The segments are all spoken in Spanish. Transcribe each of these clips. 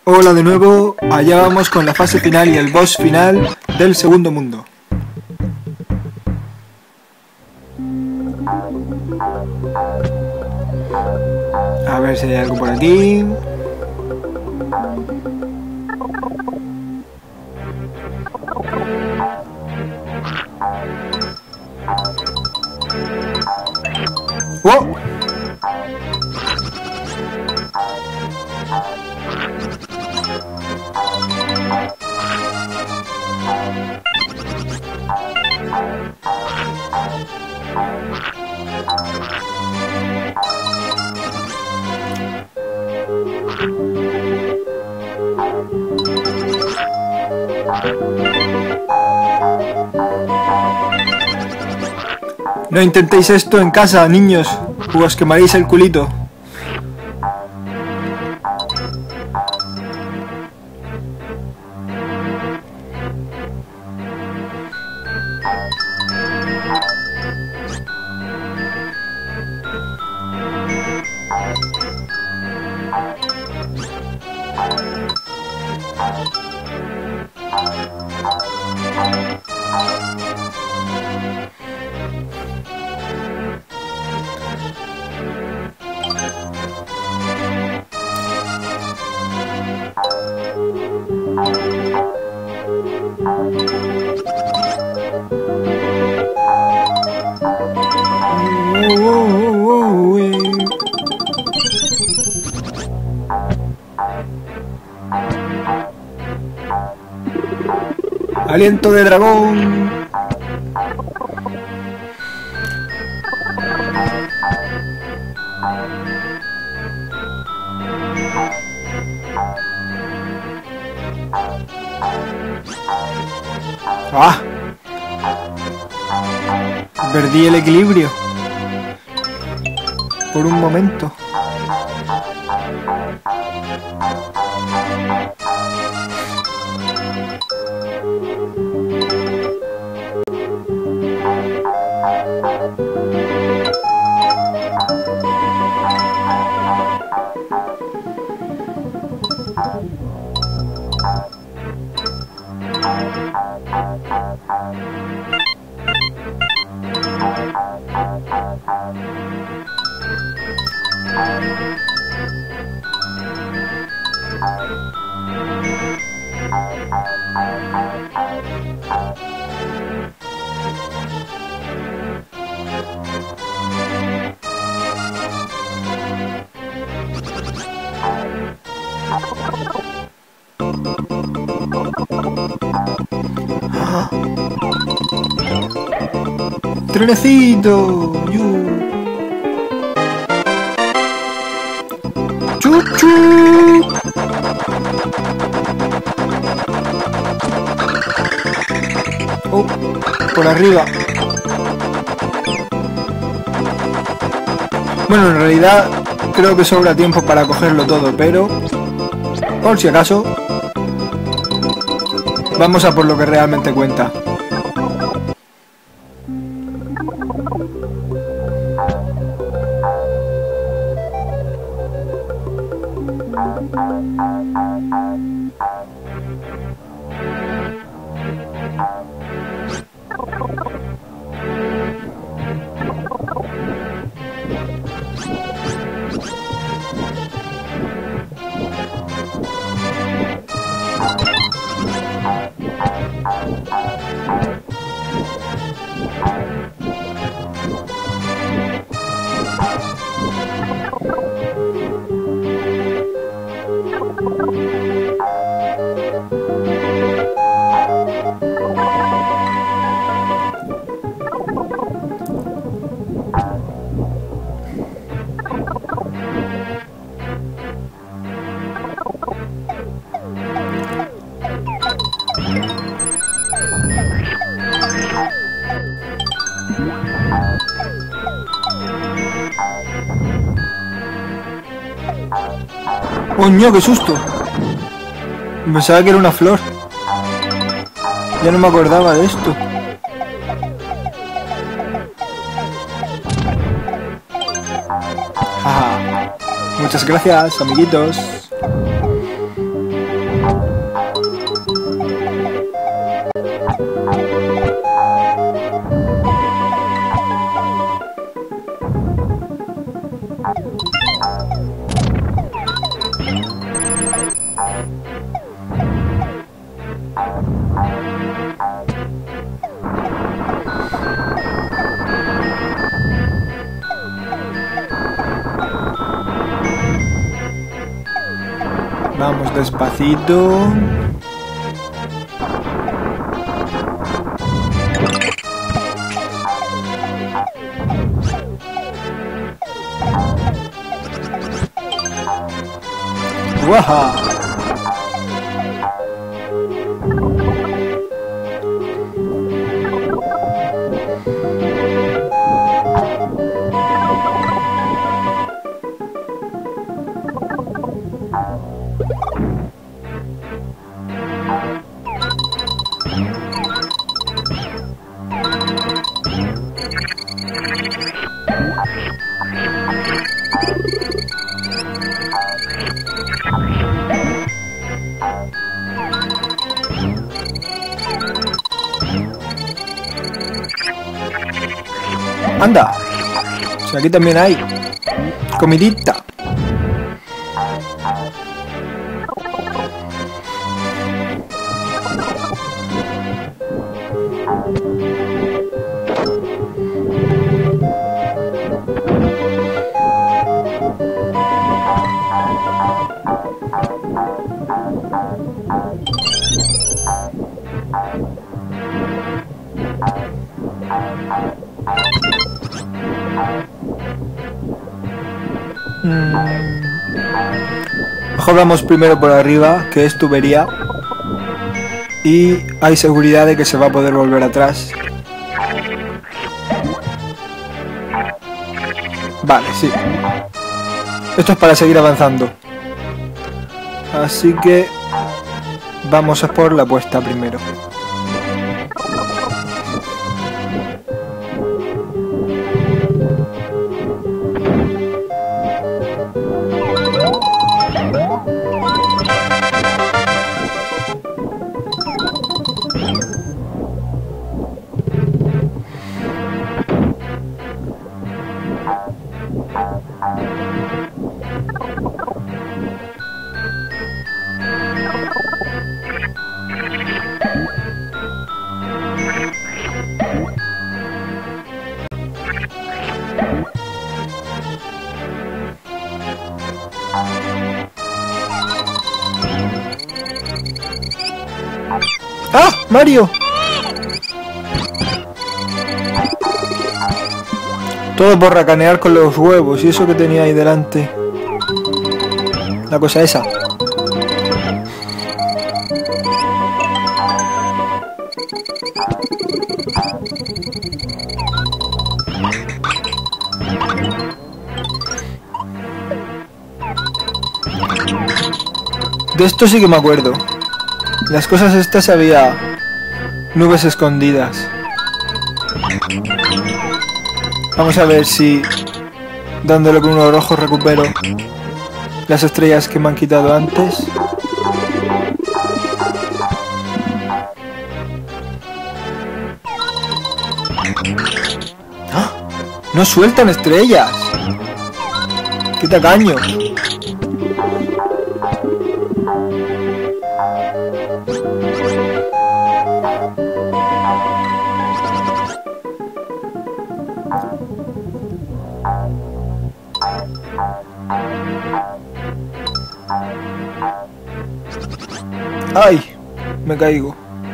Hola de nuevo, allá vamos con la fase final y el boss final del segundo mundo. A ver si hay algo por aquí. ¡Oh! No intentéis esto en casa, niños, o os quemaréis el culito. Aliento de dragón. ¡Ah! Perdí el equilibrio por un momento. ¡Trenecito! ¡Chuchu! Oh, por arriba. Bueno, en realidad creo que sobra tiempo para cogerlo todo, pero por si acaso vamos a por lo que realmente cuenta. ¡Coño, qué susto! Pensaba que era una flor. Ya no me acordaba de esto. Muchas gracias, amiguitos. Vamos despacito. ¡Guaja! ¡Anda! O sea, aquí también hay comidita. Mejor vamos primero por arriba, que es tubería. Y hay seguridad de que se va a poder volver atrás. Vale, sí. Esto es para seguir avanzando. Así que vamos a por la apuesta primero. ¡Ah! ¡Mario! Todo por racanear con los huevos y eso que tenía ahí delante. La cosa esa. De esto sí que me acuerdo. Las cosas estas había nubes escondidas. Vamos a ver si dándole con unos ojos recupero las estrellas que me han quitado antes. ¡Ah! ¡No sueltan estrellas! ¡Qué tacaño! ¡Ay! Me caigo.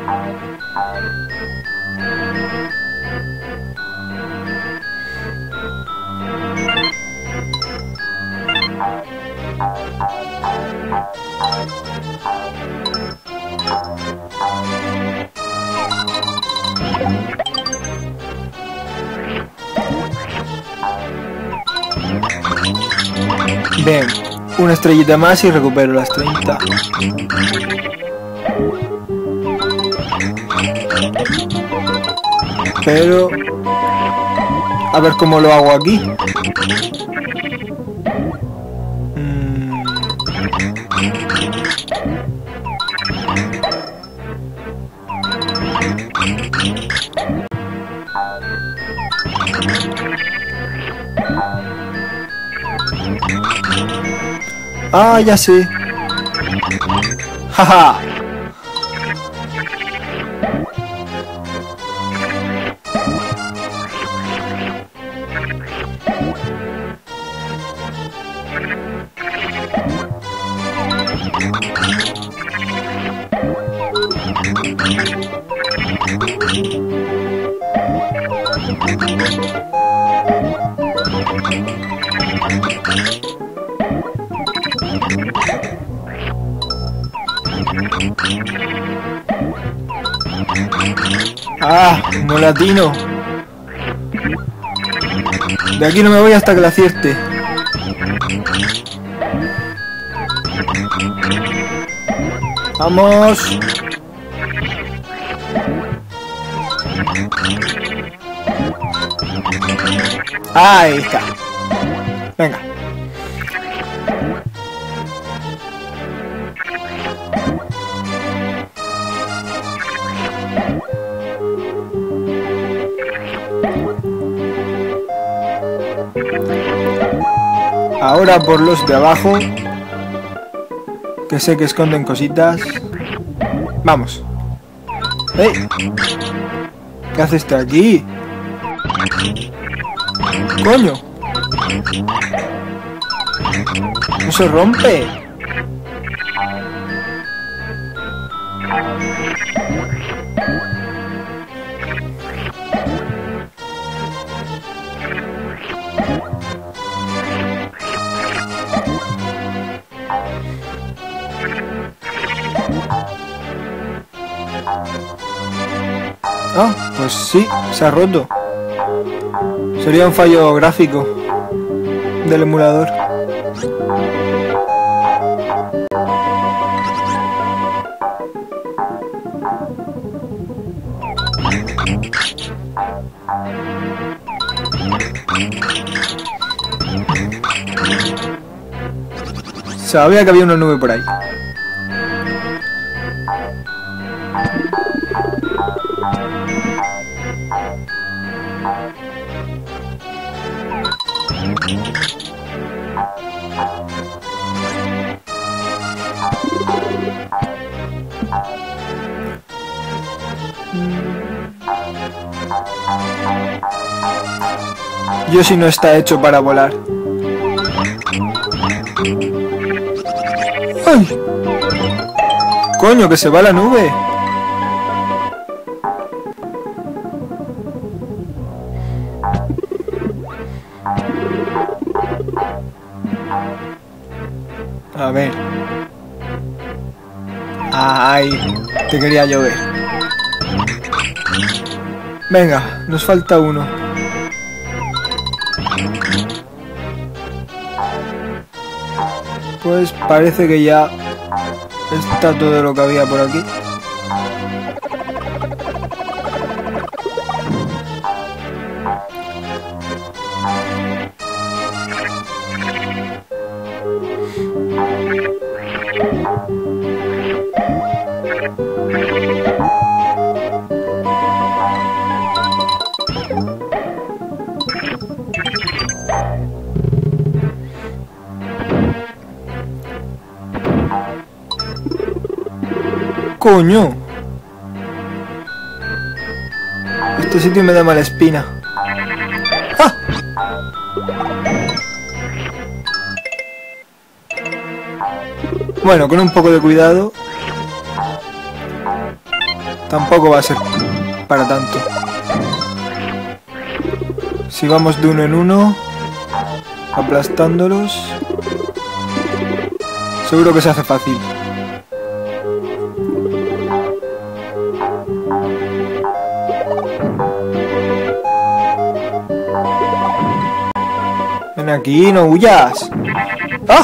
Bien, una estrellita más y recupero las 30. Pero a ver cómo lo hago aquí. Ah, ya sé. Jaja. ¡Ah! ¡No latino! De aquí no me voy hasta que la acierte. ¡Vamos! Ahí está. Venga. Ahora por los de abajo, que sé que esconden cositas. Vamos. ¡Ey! ¿Qué hace este aquí? ¡Coño! ¡No se rompe! Ah, pues sí, se ha roto. Sería un fallo gráfico del emulador. Sabía que había una nube por ahí. Yo si no está hecho para volar. ¡Ay! ¡Coño, que se va la nube! A ver. ¡Ay! Te quería llover. Venga, nos falta uno. Pues parece que ya está todo lo que había por aquí. ¡Coño! Este sitio me da mala espina. ¡Ah! Bueno, con un poco de cuidado. Tampoco va a ser para tanto. Si vamos de uno en uno, aplastándolos, seguro que se hace fácil. Ven aquí, no huyas. ¡Ah!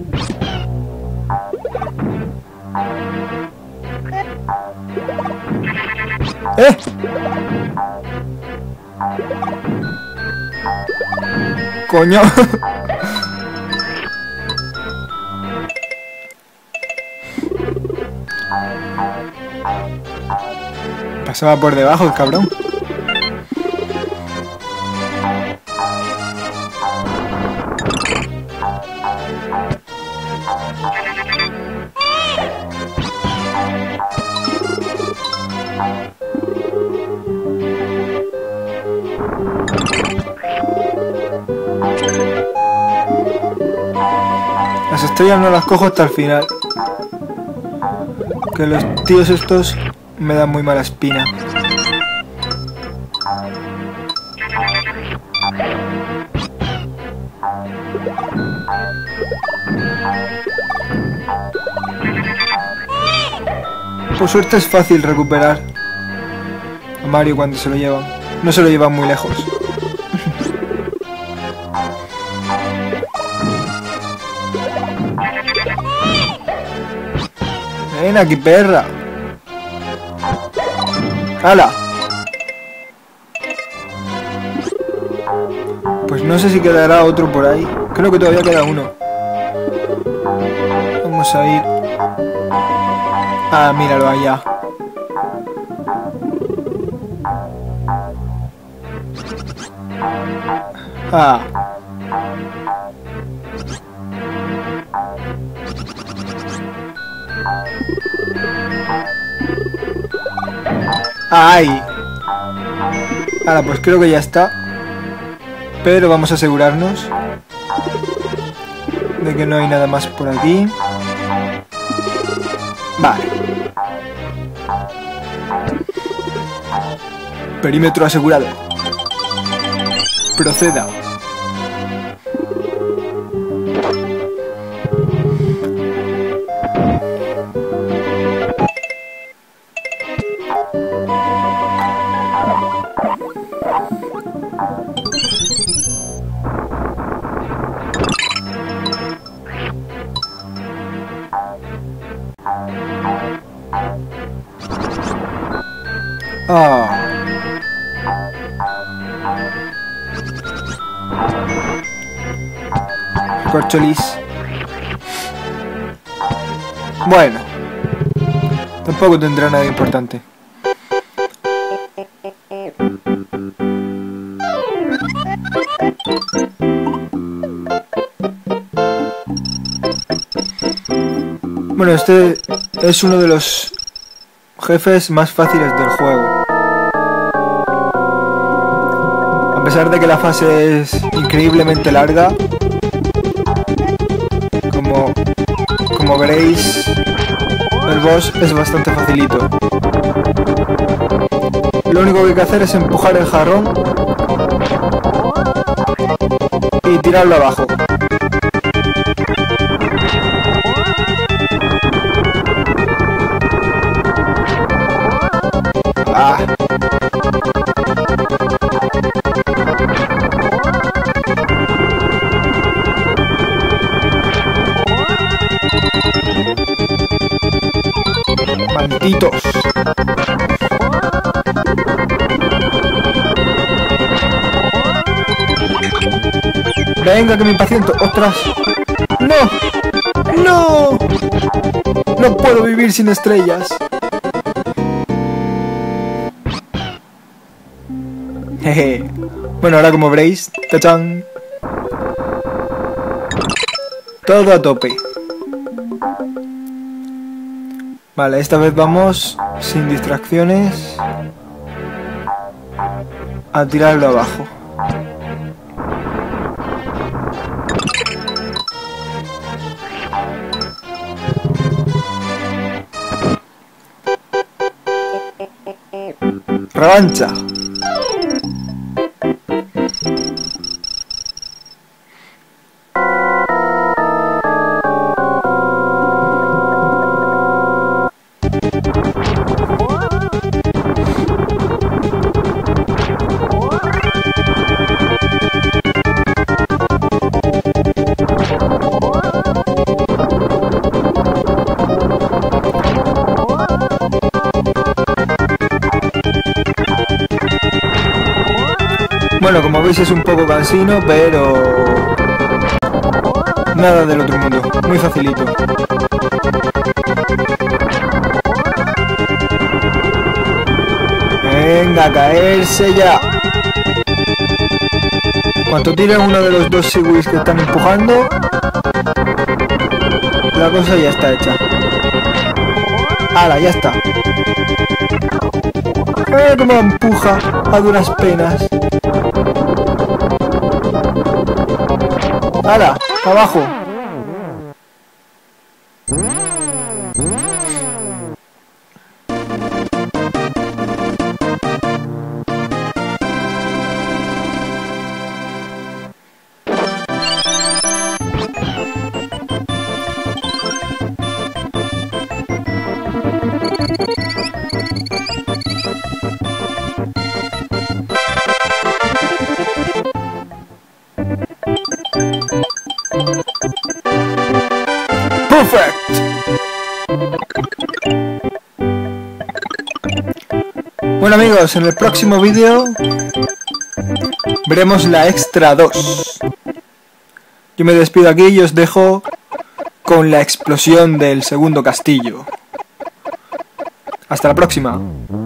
¡Eh! ¡Coño! Pasaba por debajo el cabrón. Las estrellas no las cojo hasta el final. Que los tíos estos me dan muy mala espina. Por suerte es fácil recuperar a Mario cuando se lo llevan. No se lo llevan muy lejos. Ven aquí, perra. ¡Hala! Pues no sé si quedará otro por ahí. Creo que todavía queda uno. Vamos a ir. Ah, míralo allá. Ah. ¡Ay! Ahora, pues creo que ya está. Pero vamos a asegurarnos de que no hay nada más por aquí. Vale. Perímetro asegurado. Proceda. Ah. Corcholis. Bueno. Tampoco tendrá nada importante. Bueno, este es uno de los jefes más fáciles del juego. A pesar de que la fase es increíblemente larga, como veréis, el boss es bastante facilito. Lo único que hay que hacer es empujar el jarrón y tirarlo abajo. Ah. Malditos. Venga, que me impaciento. ¡Ostras! ¡No! ¡No! No puedo vivir sin estrellas. Jeje. Bueno, ahora como veréis, ¡tachán! Todo a tope. Vale, esta vez vamos sin distracciones a tirarlo abajo. Revancha. Bueno, como veis es un poco cansino, pero nada del otro mundo, muy facilito. Venga, a caerse ya. Cuando tire uno de los dos Seaweeds que están empujando, la cosa ya está hecha. ¡Hala, ya está! ¡Cómo empuja a duras penas! ¡Hala! ¡Abajo! Bueno amigos, en el próximo vídeo veremos la Extra 2. Yo me despido aquí y os dejo con la explosión del segundo castillo. Hasta la próxima.